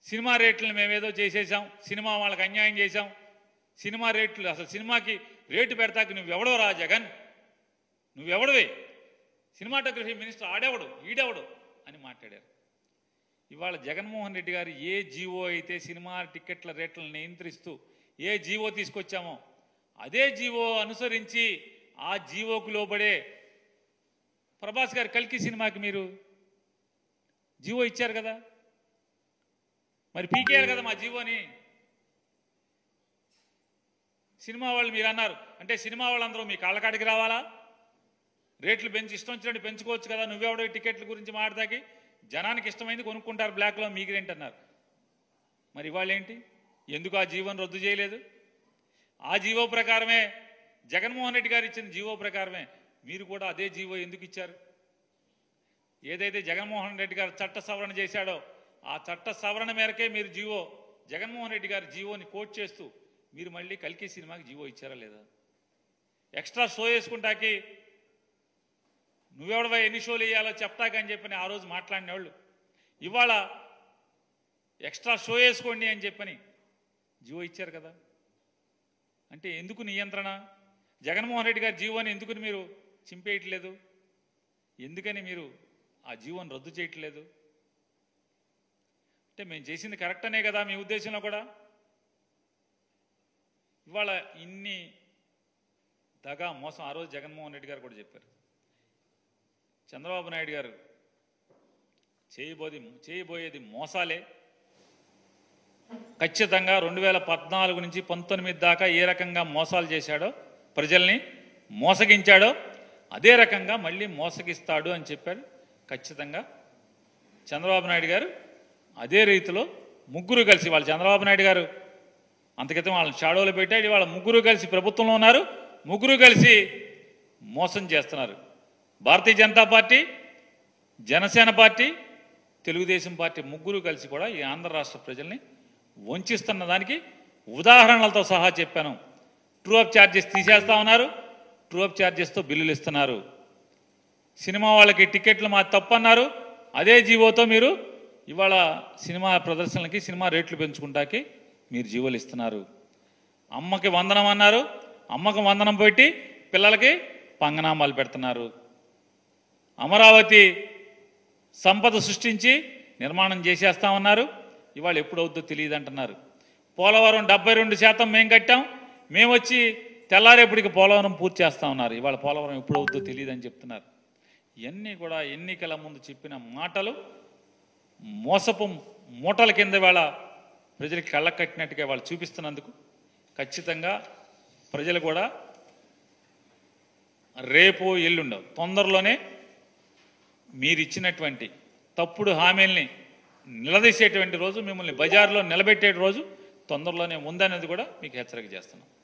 Cinema రేట్లను మేమేదో చేసేసాం, సినిమా వాళ్ళకి అన్యాయం చేశాం, సినిమా రేట్లు అసలు సినిమాకి రేటు పెడతాకి నువ్వెవడోరా జగన్, నువ్వెవడవే, సినిమాటోగ్రఫీ మినిస్టర్ ఆడెవడు ఈడెవడు అని మాట్లాడారు. ఇవాళ జగన్మోహన్ రెడ్డి గారు ఏ జీవో అయితే సినిమా టికెట్ల రేట్లను నియంత్రిస్తూ ఏ జీవో తీసుకొచ్చామో అదే జీవో అనుసరించి ఆ జీవోకు లోబడే ప్రభాస్ గారు కల్కి సినిమాకి మీరు జీవో ఇచ్చారు కదా, మరి పీకేయాలి కదా మా జీవోని. సినిమా వాళ్ళు మీరు అన్నారు అంటే సినిమా వాళ్ళందరూ మీ కాళ్ళకాడికి రావాలా, రేట్లు పెంచి ఇష్టం వచ్చినట్టు పెంచుకోవచ్చు కదా, నువ్వెవడో టికెట్ల గురించి మాట్లాడతాకి, జనానికి ఇష్టమైంది కొనుక్కుంటారు బ్లాక్లో మీరేంటన్నారు. మరి ఇవాళ ఏంటి, ఎందుకు ఆ జీవోని రద్దు చేయలేదు? ఆ జీవో ప్రకారమే జగన్మోహన్ రెడ్డి గారు ఇచ్చిన జీవో ప్రకారమే మీరు కూడా అదే జీవో ఎందుకు ఇచ్చారు? ఏదైతే జగన్మోహన్ రెడ్డి గారు చట్ట సవరణ చేశాడో ఆ చట్ట సవరణ మేరకే మీరు జీవో జగన్మోహన్ రెడ్డి గారి జీవోని కోట్ చేస్తూ మీరు మళ్ళీ కల్కి సినిమాకి జీవో ఇచ్చారా లేదా? ఎక్స్ట్రా షో వేసుకుంటాకి నువ్వెవడవా ఎన్ని షోలు వేయాలో చెప్తాకని చెప్పని ఆ రోజు మాట్లాడిన వాళ్ళు ఇవాళ ఎక్స్ట్రా షో వేసుకోండి అని చెప్పని జీవో ఇచ్చారు కదా. అంటే ఎందుకు నియంత్రణ? జగన్మోహన్ రెడ్డి గారి జీవోని ఎందుకు మీరు చింపేయట్లేదు? ఎందుకని మీరు ఆ జీవోని రద్దు చేయట్లేదు? అంటే మేము చేసింది కరెక్ట్ అనే కదా మీ ఉద్దేశంలో కూడా? ఇవాళ ఇన్ని దగా మోసం ఆ రోజు జగన్మోహన్ రెడ్డి గారు కూడా చెప్పారు. చంద్రబాబు నాయుడు గారు చేయబోయేది మోసాలే, ఖచ్చితంగా 2014 నుంచి 19 దాకా ఏ రకంగా మోసాలు చేశాడో, ప్రజల్ని మోసగించాడో అదే రకంగా మళ్ళీ మోసగిస్తాడు అని చెప్పాడు. ఖచ్చితంగా చంద్రబాబు నాయుడు గారు అదే రీతిలో ముగ్గురు కలిసి, వాళ్ళు చంద్రబాబు నాయుడు గారు అంతకితం వాళ్ళని షాడోలో పెట్టాడు, వాళ్ళ ముగ్గురు కలిసి ప్రభుత్వంలో ఉన్నారు, ముగ్గురు కలిసి మోసం చేస్తున్నారు. Bharatiya Janata party, Janasena party, Telugu Desam party ముగ్గురు కలిసి కూడా ఈ ఆంధ్ర రాష్ట్ర ప్రజల్ని వంచిస్తున్న దానికి ఉదాహరణలతో సహా చెప్పాను. ట్రూ అప్ ఛార్జెస్ తీసేస్తా ఉన్నారు, ట్రూ అప్ ఛార్జెస్తో బిల్లులు ఇస్తున్నారు. సినిమా వాళ్ళకి టికెట్లు మా తప్పన్నారు, అదే జీవోతో మీరు ఇవాళ సినిమా ప్రదర్శనలకి సినిమా రేట్లు పెంచుకుంటాకి మీరు జీవోలు ఇస్తున్నారు. అమ్మకి వందనం అన్నారు, అమ్మకి వందనం పెట్టి పిల్లలకి పంగనామాలు పెడుతున్నారు. అమరావతి సంపద సృష్టించి నిర్మాణం చేసేస్తా ఉన్నారు, ఇవాళ ఎప్పుడవుద్దో తెలియదు అంటున్నారు. పోలవరం 72% మేము కట్టాం, మేము వచ్చి తెల్లారేపటికి పోలవరం పూర్తి చేస్తా ఉన్నారు, ఇవాళ పోలవరం ఎప్పుడవుద్దో తెలియదు అని చెప్తున్నారు. ఇవన్నీ కూడా ఎన్నికల ముందు చెప్పిన మాటలు మోసపు మూటల కింద వాళ్ళ ప్రజలకి కళ్ళ కట్టినట్టుగా వాళ్ళు చూపిస్తున్నందుకు ఖచ్చితంగా ప్రజలు కూడా రేపు ఎల్లుండవు తొందరలోనే మీరు ఇచ్చినటువంటి తప్పుడు హామీల్ని నిలదీసేటువంటి రోజు, మిమ్మల్ని బజార్లో నిలబెట్టే రోజు తొందరలోనే ఉందనేది కూడా మీకు హెచ్చరిక చేస్తున్నాం.